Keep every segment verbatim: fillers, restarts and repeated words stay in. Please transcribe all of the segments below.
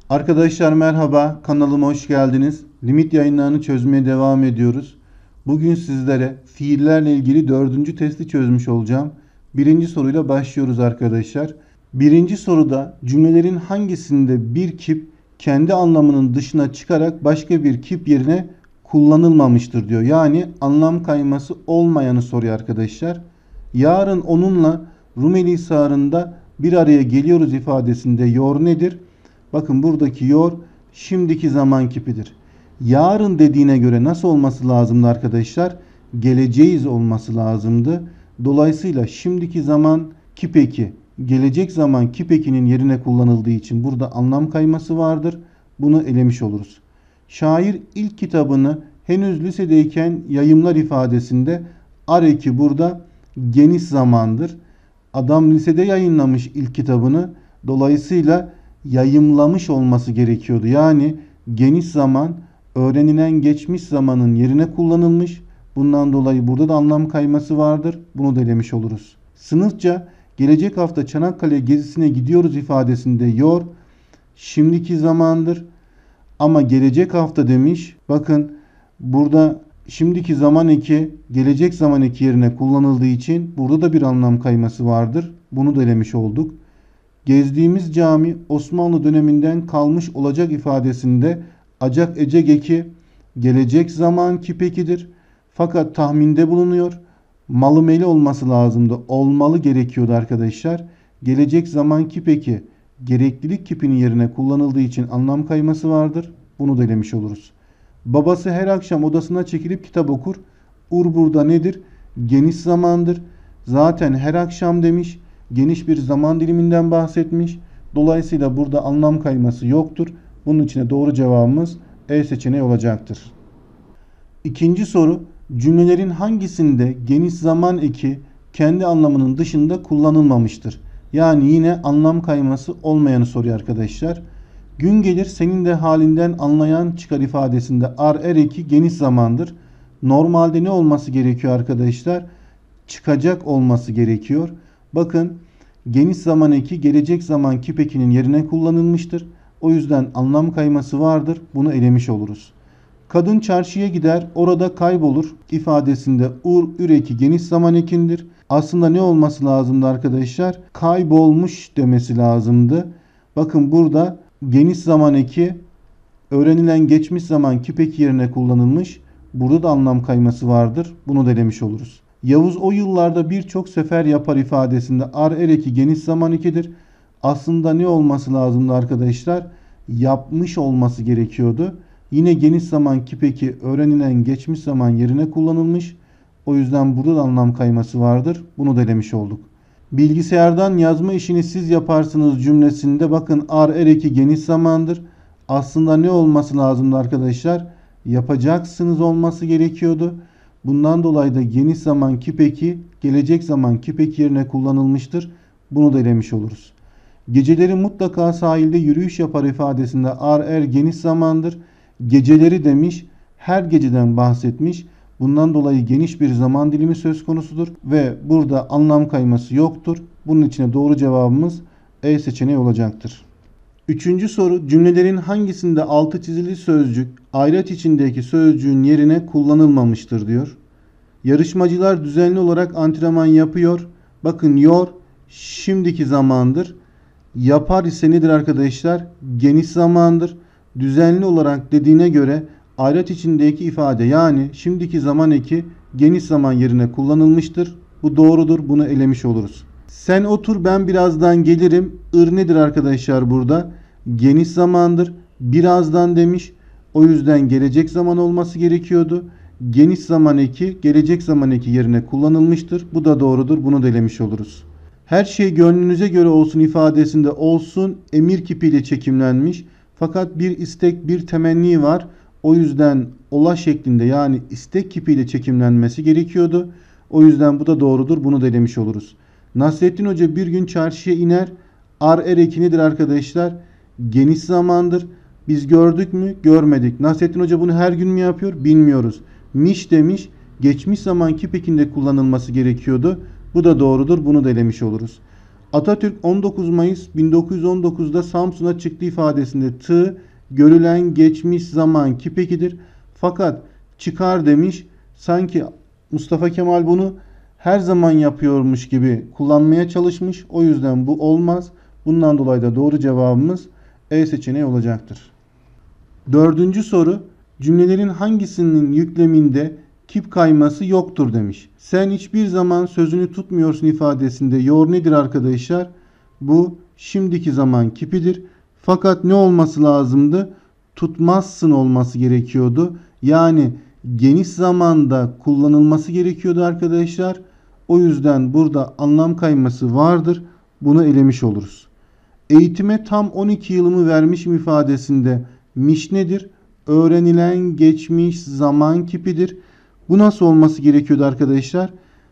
Arkadaşlar merhaba, kanalıma hoş geldiniz. Limit yayınlarını çözmeye devam ediyoruz. Bugün sizlere fiillerle ilgili dördüncü testi çözmüş olacağım. Birinci soruyla başlıyoruz arkadaşlar. Birinci soruda cümlelerin hangisinde bir kip kendi anlamının dışına çıkarak başka bir kip yerine kullanılmamıştır diyor. Yani anlam kayması olmayanı soruyor arkadaşlar. Yarın onunla Rumeli Hisarı'nda bir araya geliyoruz ifadesinde yor nedir? Bakın buradaki yor şimdiki zaman kipidir. Yarın dediğine göre nasıl olması lazımdı arkadaşlar? Geleceğiz olması lazımdı. Dolayısıyla şimdiki zaman kipeki, gelecek zaman kipekinin yerine kullanıldığı için burada anlam kayması vardır. Bunu elemiş oluruz. Şair ilk kitabını henüz lisedeyken yayımlar ifadesinde areki burada geniş zamandır. Adam lisede yayınlamış ilk kitabını. Dolayısıyla yayımlamış olması gerekiyordu. Yani geniş zaman öğrenilen geçmiş zamanın yerine kullanılmış. Bundan dolayı burada da anlam kayması vardır. Bunu da elemiş oluruz. Sınıfça gelecek hafta Çanakkale gezisine gidiyoruz ifadesinde yor şimdiki zamandır. Ama gelecek hafta demiş. Bakın burada şimdiki zaman eki gelecek zaman eki yerine kullanıldığı için burada da bir anlam kayması vardır. Bunu da elemiş olduk. Gezdiğimiz cami Osmanlı döneminden kalmış olacak ifadesinde acak ecek eki gelecek zaman kipekidir. Fakat tahminde bulunuyor. Malı meli olması lazımdı. Olmalı gerekiyordu arkadaşlar. Gelecek zaman kipeki gereklilik kipinin yerine kullanıldığı için anlam kayması vardır. Bunu da elemiş oluruz. Babası her akşam odasına çekilip kitap okur. Ur burada nedir? Geniş zamandır. Zaten her akşam demiş. Geniş bir zaman diliminden bahsetmiş. Dolayısıyla burada anlam kayması yoktur. Bunun için doğru cevabımız E seçeneği olacaktır. İkinci soru. Cümlelerin hangisinde geniş zaman eki kendi anlamının dışında kullanılmamıştır? Yani yine anlam kayması olmayanı soruyor arkadaşlar. Gün gelir senin de halinden anlayan çıkar ifadesinde ar er eki geniş zamandır. Normalde ne olması gerekiyor arkadaşlar? Çıkacak olması gerekiyor. Bakın geniş zaman eki gelecek zaman kipekinin yerine kullanılmıştır. O yüzden anlam kayması vardır. Bunu elemiş oluruz. Kadın çarşıya gider orada kaybolur ifadesinde ur üreki geniş zaman ekindir. Aslında ne olması lazımdı arkadaşlar? Kaybolmuş demesi lazımdı. Bakın burada geniş zaman eki öğrenilen geçmiş zaman kipeki yerine kullanılmış. Burada da anlam kayması vardır. Bunu da elemiş oluruz. Yavuz o yıllarda birçok sefer yapar ifadesinde ar er eki geniş zaman ekidir. Aslında ne olması lazımdı arkadaşlar? Yapmış olması gerekiyordu. Yine geniş zaman kipeki öğrenilen geçmiş zaman yerine kullanılmış. O yüzden burada da anlam kayması vardır. Bunu da elemiş olduk. Bilgisayardan yazma işini siz yaparsınız cümlesinde bakın ar er eki geniş zamandır. Aslında ne olması lazımdı arkadaşlar? Yapacaksınız olması gerekiyordu. Bundan dolayı da geniş zaman kipeki gelecek zaman kipeki yerine kullanılmıştır. Bunu da elemiş oluruz. Geceleri mutlaka sahilde yürüyüş yapar ifadesinde ar er geniş zamandır. Geceleri demiş, her geceden bahsetmiş. Bundan dolayı geniş bir zaman dilimi söz konusudur ve burada anlam kayması yoktur. Bunun için doğru cevabımız E seçeneği olacaktır. Üçüncü soru cümlelerin hangisinde altı çizili sözcük ayrıt içindeki sözcüğün yerine kullanılmamıştır diyor. Yarışmacılar düzenli olarak antrenman yapıyor. Bakın yor şimdiki zamandır. Yapar ise nedir arkadaşlar? Geniş zamandır. Düzenli olarak dediğine göre ayrıt içindeki ifade yani şimdiki zaman eki geniş zaman yerine kullanılmıştır. Bu doğrudur. Bunu elemiş oluruz. Sen otur ben birazdan gelirim. Ir nedir arkadaşlar burada? Geniş zamandır. Birazdan demiş. O yüzden gelecek zaman olması gerekiyordu. Geniş zaman eki gelecek zaman eki yerine kullanılmıştır. Bu da doğrudur. Bunu da elemiş oluruz. Her şey gönlünüze göre olsun ifadesinde olsun emir kipiyle çekimlenmiş. Fakat bir istek bir temenni var. O yüzden ola şeklinde yani istek kipiyle çekimlenmesi gerekiyordu. O yüzden bu da doğrudur. Bunu da elemiş oluruz. Nasrettin Hoca bir gün çarşıya iner. Ar er eki nedir arkadaşlar? Geniş zamandır. Biz gördük mü? Görmedik. Nasrettin Hoca bunu her gün mü yapıyor? Bilmiyoruz. Miş demiş. Geçmiş zaman kipekinde kullanılması gerekiyordu. Bu da doğrudur. Bunu da elemiş oluruz. Atatürk on dokuz Mayıs bin dokuz yüz on dokuz'da Samsun'a çıktı ifadesinde tı görülen geçmiş zaman kipekidir. Fakat çıkar demiş. Sanki Mustafa Kemal bunu her zaman yapıyormuş gibi kullanmaya çalışmış. O yüzden bu olmaz. Bundan dolayı da doğru cevabımız E seçeneği olacaktır. Dördüncü soru. Cümlelerin hangisinin yükleminde kip kayması yoktur demiş. Sen hiçbir zaman sözünü tutmuyorsun ifadesinde yor nedir arkadaşlar? Bu şimdiki zaman kipidir. Fakat ne olması lazımdı? Tutmazsın olması gerekiyordu. Yani geniş zamanda kullanılması gerekiyordu arkadaşlar. O yüzden burada anlam kayması vardır. Bunu elemiş oluruz. Eğitime tam on iki yılımı vermişim ifadesinde miş nedir? Öğrenilen geçmiş zaman kipidir. Bu nasıl olması gerekiyordu arkadaşlar?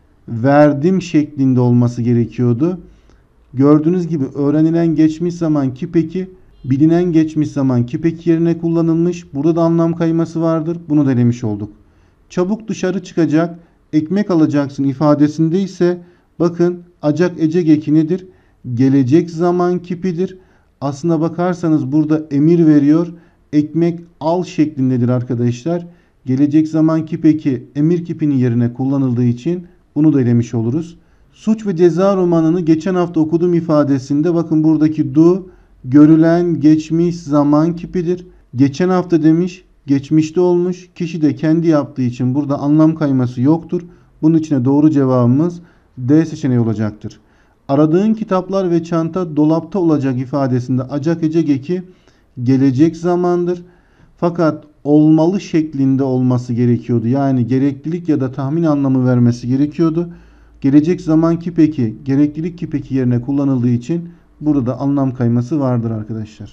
Verdim şeklinde olması gerekiyordu. Gördüğünüz gibi öğrenilen geçmiş zaman kipeki bilinen geçmiş zaman kipeki yerine kullanılmış. Burada da anlam kayması vardır. Bunu da denemiş olduk. Çabuk dışarı çıkacak, ekmek alacaksın ifadesinde ise bakın acak ecek eki nedir? Gelecek zaman kipidir. Aslına bakarsanız burada emir veriyor. Ekmek al şeklindedir arkadaşlar. Gelecek zaman kipeki emir kipinin yerine kullanıldığı için bunu da elemiş oluruz. Suç ve Ceza romanını geçen hafta okudum ifadesinde bakın buradaki du görülen geçmiş zaman kipidir. Geçen hafta demiş, geçmişte olmuş. Kişi de kendi yaptığı için burada anlam kayması yoktur. Bunun için de doğru cevabımız D seçeneği olacaktır. Aradığın kitaplar ve çanta dolapta olacak ifadesinde acak ecek eki gelecek zamandır. Fakat olmalı şeklinde olması gerekiyordu. Yani gereklilik ya da tahmin anlamı vermesi gerekiyordu. Gelecek zaman kipeki gereklilik kipeki yerine kullanıldığı için burada da anlam kayması vardır arkadaşlar.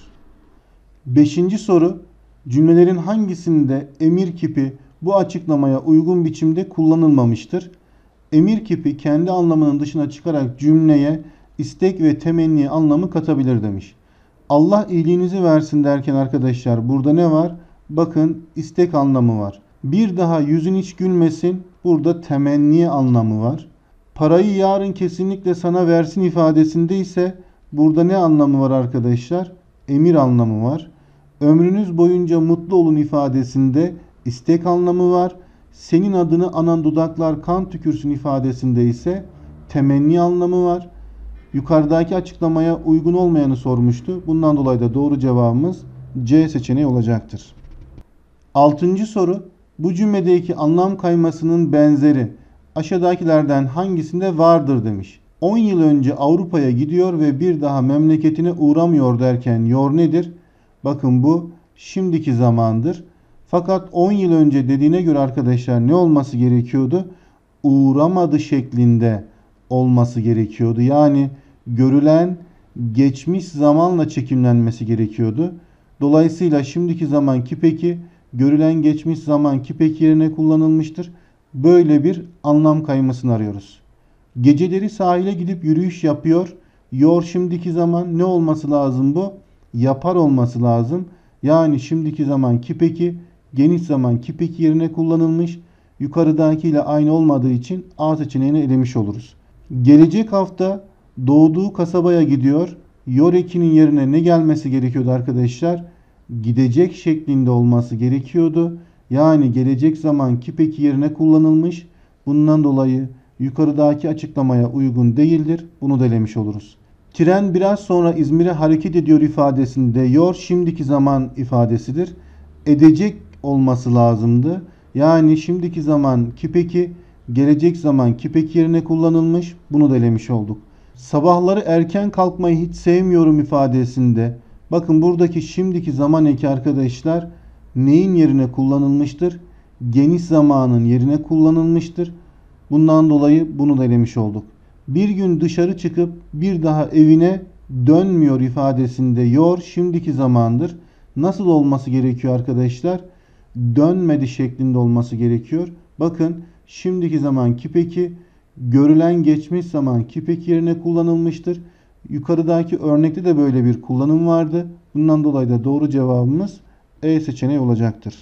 Beşinci soru. Cümlelerin hangisinde emir kipi bu açıklamaya uygun biçimde kullanılmamıştır? Emir kipi kendi anlamının dışına çıkarak cümleye istek ve temenni anlamı katabilir demiş. Allah iyiliğinizi versin derken arkadaşlar burada ne var? Bakın istek anlamı var. Bir daha yüzün hiç gülmesin. Burada temenni anlamı var. Parayı yarın kesinlikle sana versin ifadesinde ise burada ne anlamı var arkadaşlar? Emir anlamı var. Ömrünüz boyunca mutlu olun ifadesinde istek anlamı var. Senin adını anan dudaklar kan tükürsün ifadesinde ise temenni anlamı var. Yukarıdaki açıklamaya uygun olmayanı sormuştu. Bundan dolayı da doğru cevabımız C seçeneği olacaktır. Altıncı soru. Bu cümledeki anlam kaymasının benzeri aşağıdakilerden hangisinde vardır demiş. on yıl önce Avrupa'ya gidiyor ve bir daha memleketine uğramıyor derken yor nedir? Bakın bu şimdiki zamandır. Fakat on yıl önce dediğine göre arkadaşlar ne olması gerekiyordu? Uğramadı şeklinde olması gerekiyordu. Yani görülen geçmiş zamanla çekimlenmesi gerekiyordu. Dolayısıyla şimdiki zaman kipeki görülen geçmiş zaman kipeki yerine kullanılmıştır. Böyle bir anlam kaymasını arıyoruz. Geceleri sahile gidip yürüyüş yapıyor. Yor şimdiki zaman ne olması lazım bu? Yapar olması lazım. Yani şimdiki zaman kipeki geniş zaman kipeki yerine kullanılmış. Yukarıdakiyle aynı olmadığı için A seçeneğini elemiş oluruz. Gelecek hafta doğduğu kasabaya gidiyor. Yor ekinin yerine ne gelmesi gerekiyordu arkadaşlar? Gidecek şeklinde olması gerekiyordu. Yani gelecek zaman kipeki yerine kullanılmış. Bundan dolayı yukarıdaki açıklamaya uygun değildir. Bunu da elemiş oluruz. Tren biraz sonra İzmir'e hareket ediyor ifadesinde yor şimdiki zaman ifadesidir. Edecek olması lazımdı. Yani şimdiki zaman kipeki gelecek zaman kipeki yerine kullanılmış. Bunu da elemiş olduk. Sabahları erken kalkmayı hiç sevmiyorum ifadesinde bakın buradaki şimdiki zaman eki arkadaşlar neyin yerine kullanılmıştır? Geniş zamanın yerine kullanılmıştır. Bundan dolayı bunu da elemiş olduk. Bir gün dışarı çıkıp bir daha evine dönmüyor ifadesinde yor şimdiki zamandır. Nasıl olması gerekiyor arkadaşlar? Dönmedi şeklinde olması gerekiyor. Bakın şimdiki zaman kipeki görülen geçmiş zaman kipeki yerine kullanılmıştır. Yukarıdaki örnekte de böyle bir kullanım vardı. Bundan dolayı da doğru cevabımız E seçeneği olacaktır.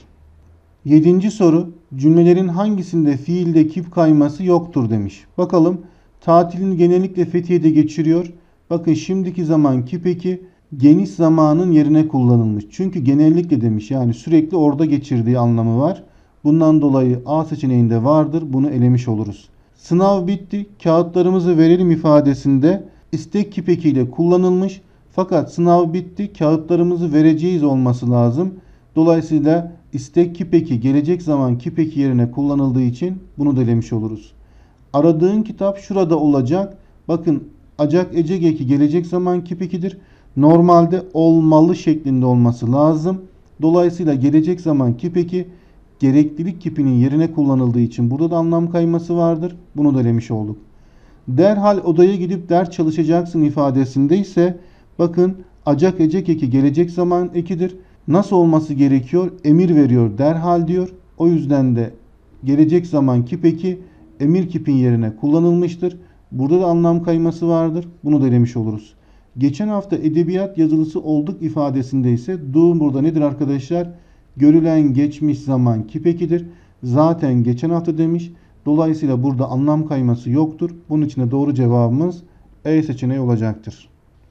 Yedinci soru. Cümlelerin hangisinde fiilde kip kayması yoktur demiş. Bakalım tatilini genellikle Fethiye'de geçiriyor. Bakın şimdiki zaman kip eki geniş zamanın yerine kullanılmış. Çünkü genellikle demiş, yani sürekli orada geçirdiği anlamı var. Bundan dolayı A seçeneğinde vardır. Bunu elemiş oluruz. Sınav bitti, kağıtlarımızı verelim ifadesinde istek kip ekiyle kullanılmış. Fakat sınav bitti, kağıtlarımızı vereceğiz olması lazım. Dolayısıyla istek kip eki gelecek zaman kip eki yerine kullanıldığı için bunu da elemiş oluruz. Aradığın kitap şurada olacak. Bakın acak ecek eki gelecek zaman kip ekidir. Normalde olmalı şeklinde olması lazım. Dolayısıyla gelecek zaman kip eki gereklilik kipinin yerine kullanıldığı için burada da anlam kayması vardır. Bunu da elemiş olduk. Derhal odaya gidip ders çalışacaksın ifadesinde ise bakın acak ecek eki gelecek zaman ekidir. Nasıl olması gerekiyor? Emir veriyor, derhal diyor. O yüzden de gelecek zaman kip eki emir kipin yerine kullanılmıştır. Burada da anlam kayması vardır. Bunu da elemiş oluruz. Geçen hafta edebiyat yazılısı olduk ifadesinde ise do burada nedir arkadaşlar? Görülen geçmiş zaman kip ekidir. Zaten geçen hafta demiş. Dolayısıyla burada anlam kayması yoktur. Bunun için de doğru cevabımız E seçeneği olacaktır.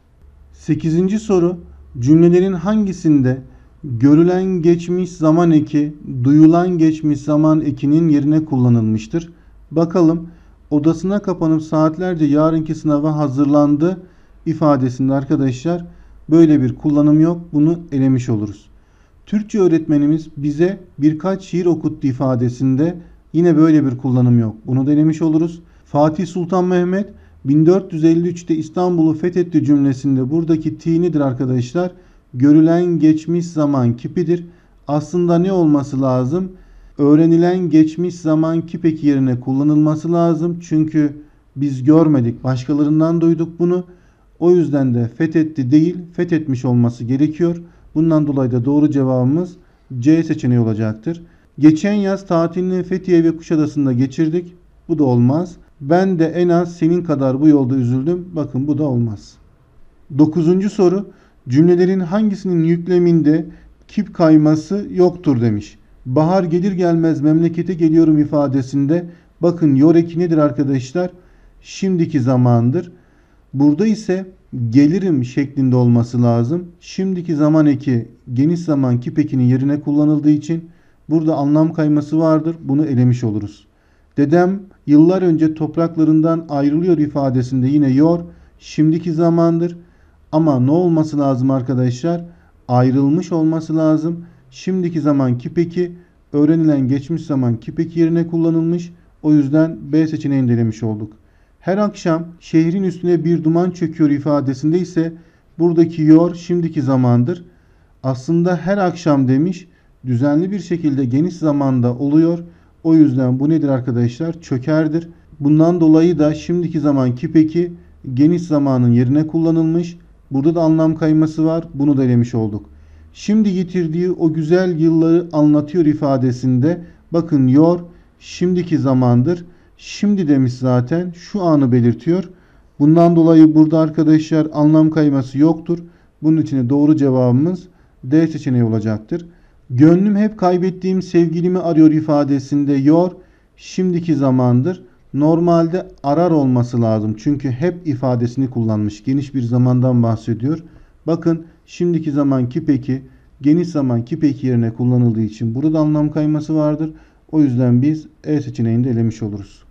sekizinci soru. Cümlelerin hangisinde görülen geçmiş zaman eki duyulan geçmiş zaman ekinin yerine kullanılmıştır? Bakalım. Odasına kapanıp saatlerce yarınki sınava hazırlandı ifadesinde arkadaşlar böyle bir kullanım yok. Bunu elemiş oluruz. Türkçe öğretmenimiz bize birkaç şiir okuttu ifadesinde yine böyle bir kullanım yok. Bunu da elemiş oluruz. Fatih Sultan Mehmet bin dört yüz elli üçte İstanbul'u fethetti cümlesinde buradaki ti nedir arkadaşlar? Görülen geçmiş zaman kipidir. Aslında ne olması lazım? Öğrenilen geçmiş zaman kip eki yerine kullanılması lazım. Çünkü biz görmedik, başkalarından duyduk bunu. O yüzden de fethetti değil, fethetmiş olması gerekiyor. Bundan dolayı da doğru cevabımız C seçeneği olacaktır. Geçen yaz tatilini Fethiye ve Kuşadası'nda geçirdik. Bu da olmaz. Ben de en az senin kadar bu yolda üzüldüm. Bakın bu da olmaz. Dokuzuncu soru. Cümlelerin hangisinin yükleminde kip kayması yoktur demiş. Bahar gelir gelmez memlekete geliyorum ifadesinde bakın yor eki nedir arkadaşlar? Şimdiki zamandır. Burada ise gelirim şeklinde olması lazım. Şimdiki zaman eki geniş zaman kip ekinin yerine kullanıldığı için burada anlam kayması vardır. Bunu elemiş oluruz. Dedem yıllar önce topraklarından ayrılıyor ifadesinde yine yor şimdiki zamandır. Ama ne olması lazım arkadaşlar? Ayrılmış olması lazım. Şimdiki zaman kip eki öğrenilen geçmiş zaman kip eki yerine kullanılmış. O yüzden B seçeneğini de elemiş olduk. Her akşam şehrin üstüne bir duman çöküyor ifadesinde ise buradaki yor şimdiki zamandır. Aslında her akşam demiş düzenli bir şekilde geniş zamanda oluyor. O yüzden bu nedir arkadaşlar? Çökerdir. Bundan dolayı da şimdiki zaman kip eki geniş zamanın yerine kullanılmış. Burada da anlam kayması var. Bunu da elemiş olduk. Şimdi yitirdiği o güzel yılları anlatıyor ifadesinde bakın yor şimdiki zamandır. Şimdi demiş zaten şu anı belirtiyor. Bundan dolayı burada arkadaşlar anlam kayması yoktur. Bunun için de doğru cevabımız D seçeneği olacaktır. Gönlüm hep kaybettiğim sevgilimi arıyor ifadesinde yor şimdiki zamandır. Normalde arar olması lazım. Çünkü hep ifadesini kullanmış. Geniş bir zamandan bahsediyor. Bakın şimdiki zaman kip eki geniş zaman kip eki yerine kullanıldığı için burada anlam kayması vardır. O yüzden biz E seçeneğini de elemiş oluruz.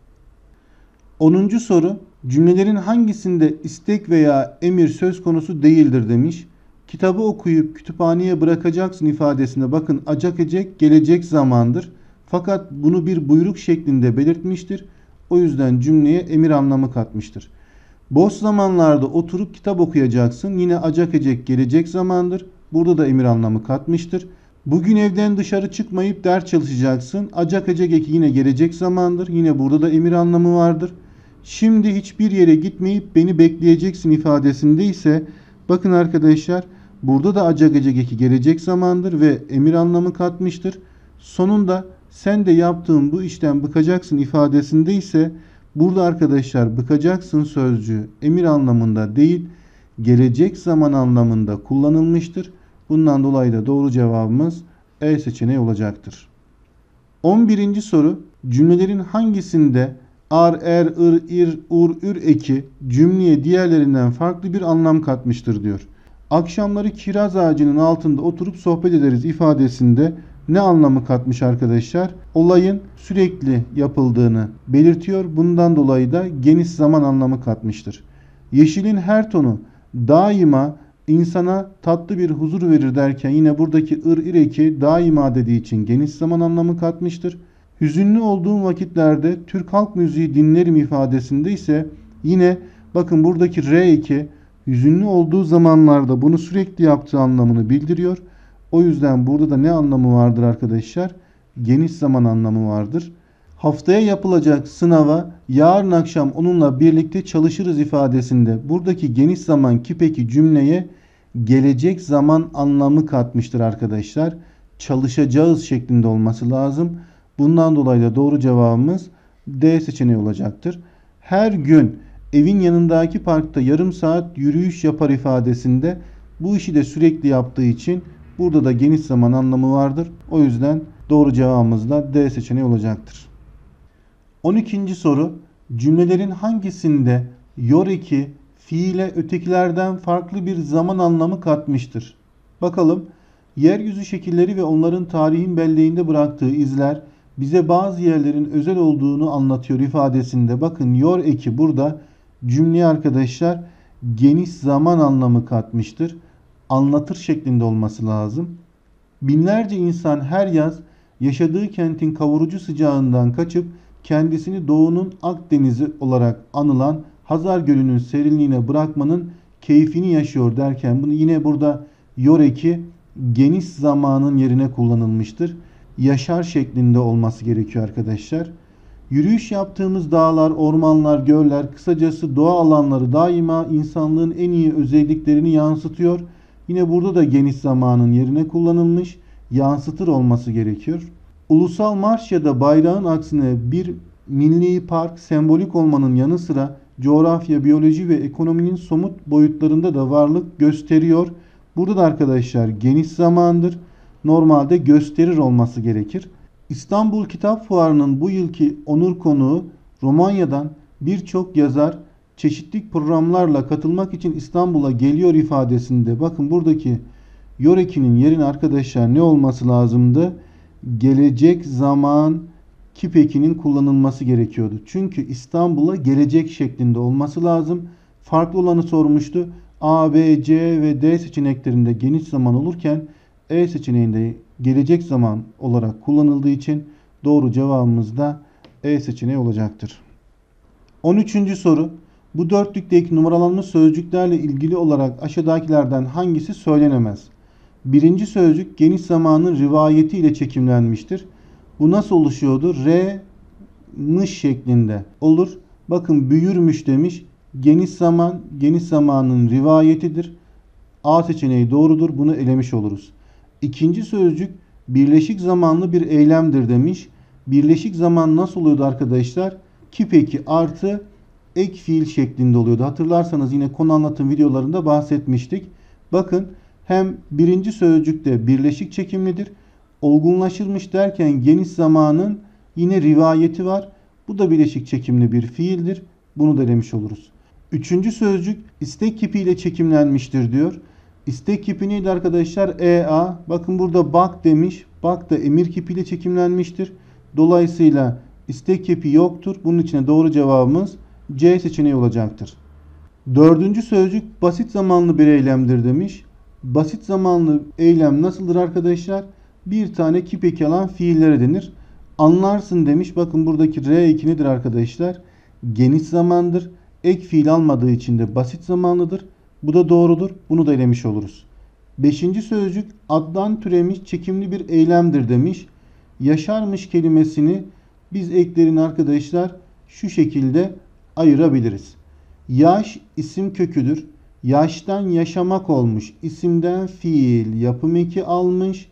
onuncu soru. Cümlelerin hangisinde istek veya emir söz konusu değildir demiş. Kitabı okuyup kütüphaneye bırakacaksın ifadesinde bakın acak ecek gelecek zamandır. Fakat bunu bir buyruk şeklinde belirtmiştir. O yüzden cümleye emir anlamı katmıştır. Boş zamanlarda oturup kitap okuyacaksın. Yine acak ecek gelecek zamandır. Burada da emir anlamı katmıştır. Bugün evden dışarı çıkmayıp ders çalışacaksın. Acak ecek eki yine gelecek zamandır. Yine burada da emir anlamı vardır. Şimdi hiçbir yere gitmeyip beni bekleyeceksin ifadesinde ise bakın arkadaşlar burada da acak ecek eki gelecek zamandır ve emir anlamı katmıştır. Sonunda sen de yaptığın bu işten bıkacaksın ifadesinde ise burada arkadaşlar bıkacaksın sözcüğü emir anlamında değil gelecek zaman anlamında kullanılmıştır. Bundan dolayı da doğru cevabımız E seçeneği olacaktır. on birinci soru. Cümlelerin hangisinde ar, er, ır, ir, ur, ür eki cümleye diğerlerinden farklı bir anlam katmıştır diyor. Akşamları kiraz ağacının altında oturup sohbet ederiz ifadesinde ne anlamı katmış arkadaşlar? Olayın sürekli yapıldığını belirtiyor. Bundan dolayı da geniş zaman anlamı katmıştır. Yeşilin her tonu daima insana tatlı bir huzur verir derken yine buradaki ır ir eki daima dediği için geniş zaman anlamı katmıştır. Hüzünlü olduğum vakitlerde Türk halk müziği dinlerim ifadesinde ise yine bakın buradaki re eki hüzünlü olduğu zamanlarda bunu sürekli yaptığı anlamını bildiriyor. O yüzden burada da ne anlamı vardır arkadaşlar? Geniş zaman anlamı vardır. Haftaya yapılacak sınava yarın akşam onunla birlikte çalışırız ifadesinde buradaki geniş zaman kipeki cümleye gelecek zaman anlamı katmıştır arkadaşlar. Çalışacağız şeklinde olması lazım. Bundan dolayı da doğru cevabımız D seçeneği olacaktır. Her gün evin yanındaki parkta yarım saat yürüyüş yapar ifadesinde bu işi de sürekli yaptığı için burada da geniş zaman anlamı vardır. O yüzden doğru cevabımız da D seçeneği olacaktır. on ikinci soru. Cümlelerin hangisinde yor eki fiile ötekilerden farklı bir zaman anlamı katmıştır? Bakalım. Yeryüzü şekilleri ve onların tarihin belleğinde bıraktığı izler bize bazı yerlerin özel olduğunu anlatıyor ifadesinde. Bakın yor eki burada cümleye arkadaşlar geniş zaman anlamı katmıştır. Anlatır şeklinde olması lazım. Binlerce insan her yaz yaşadığı kentin kavurucu sıcağından kaçıp kendisini doğunun Akdeniz'i olarak anılan Hazar Gölü'nün serinliğine bırakmanın keyfini yaşıyor derken bunu yine burada yor eki geniş zamanın yerine kullanılmıştır. Yaşar şeklinde olması gerekiyor arkadaşlar. Yürüyüş yaptığımız dağlar, ormanlar, göller, kısacası doğa alanları daima insanlığın en iyi özelliklerini yansıtıyor. Yine burada da geniş zamanın yerine kullanılmış, yansıtır olması gerekiyor. Ulusal marş ya da bayrağın aksine bir milli park sembolik olmanın yanı sıra coğrafya, biyoloji ve ekonominin somut boyutlarında da varlık gösteriyor. Burada da arkadaşlar geniş zamandır. Normalde gösterir olması gerekir. İstanbul Kitap Fuarı'nın bu yılki onur konuğu Romanya'dan birçok yazar çeşitli programlarla katılmak için İstanbul'a geliyor ifadesinde. Bakın buradaki yor ekinin yerine arkadaşlar ne olması lazımdı? Gelecek zaman kip ekinin kullanılması gerekiyordu. Çünkü İstanbul'a gelecek şeklinde olması lazım. Farklı olanı sormuştu. A, B, C ve D seçeneklerinde geniş zaman olurken E seçeneğinde gelecek zaman olarak kullanıldığı için doğru cevabımız da E seçeneği olacaktır. on üçüncü soru. Bu dörtlükteki numaralanmış sözcüklerle ilgili olarak aşağıdakilerden hangisi söylenemez? Birinci sözcük geniş zamanın rivayeti ile çekimlenmiştir. Bu nasıl oluşuyordu? R, mış şeklinde olur. Bakın büyürmüş demiş. Geniş zaman, geniş zamanın rivayetidir. A seçeneği doğrudur. Bunu elemiş oluruz. İkinci sözcük birleşik zamanlı bir eylemdir demiş. Birleşik zaman nasıl oluyordu arkadaşlar? Kip eki artı ek fiil şeklinde oluyordu. Hatırlarsanız yine konu anlatım videolarında bahsetmiştik. Bakın hem birinci sözcükte birleşik çekimlidir. Olgunlaşırmış derken geniş zamanın yine rivayeti var. Bu da birleşik çekimli bir fiildir. Bunu da elemiş oluruz. Üçüncü sözcük istek kipiyle çekimlenmiştir diyor. İstek kipi neydi arkadaşlar? E A. Bakın burada bak demiş. Bak da emir kipiyle çekimlenmiştir. Dolayısıyla istek kipi yoktur. Bunun için doğru cevabımız C seçeneği olacaktır. Dördüncü sözcük basit zamanlı bir eylemdir demiş. Basit zamanlı eylem nasıldır arkadaşlar? Bir tane kip eki alan fiillere denir. Anlarsın demiş. Bakın buradaki R eki nedir arkadaşlar? Geniş zamandır. Ek fiil almadığı için de basit zamanlıdır. Bu da doğrudur. Bunu da elemiş oluruz. Beşinci sözcük addan türemiş çekimli bir eylemdir demiş. Yaşarmış kelimesini biz eklerini arkadaşlar şu şekilde ayırabiliriz. Yaş isim köküdür. Yaştan yaşamak olmuş. İsimden fiil yapım eki almış.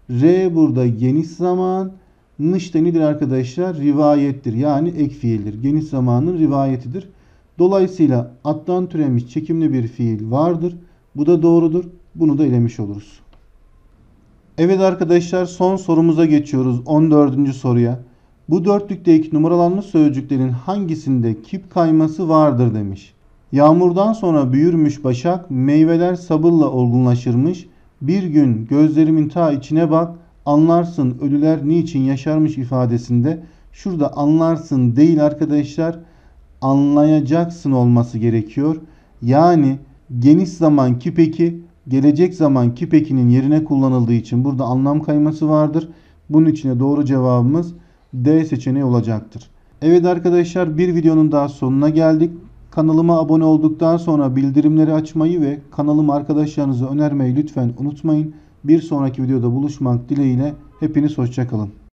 R burada geniş zaman. Mış da nedir arkadaşlar? Rivayettir. Yani ek fiildir. Geniş zamanın rivayetidir. Dolayısıyla addan türemiş çekimli bir fiil vardır. Bu da doğrudur. Bunu da elemiş oluruz. Evet arkadaşlar son sorumuza geçiyoruz. on dördüncü soruya. Bu dörtlükteki numaralanmış sözcüklerin hangisinde kip kayması vardır demiş. Yağmurdan sonra büyürmüş başak, meyveler sabırla olgunlaşırmış. Bir gün gözlerimin ta içine bak, anlarsın ölüler niçin yaşarmış ifadesinde. Şurada anlarsın değil arkadaşlar, anlayacaksın olması gerekiyor. Yani geniş zaman kipeki, gelecek zaman kipekinin yerine kullanıldığı için burada anlam kayması vardır. Bunun için de doğru cevabımız D seçeneği olacaktır. Evet arkadaşlar, bir videonun daha sonuna geldik. Kanalıma abone olduktan sonra bildirimleri açmayı ve kanalımı arkadaşlarınıza önermeyi lütfen unutmayın. Bir sonraki videoda buluşmak dileğiyle hepiniz hoşça kalın.